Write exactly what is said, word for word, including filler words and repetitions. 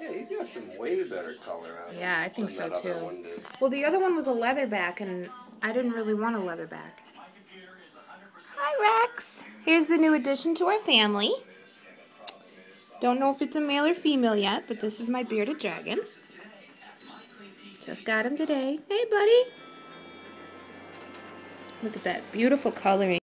Yeah, he's got some way better color on him. Yeah, I think than so that other too. one did. Well, the other one was a leatherback, and I didn't really want a leatherback. Hi, Rex. Here's the new addition to our family. Don't know if it's a male or female yet, but this is my bearded dragon. Just got him today. Hey, buddy. Look at that beautiful coloring.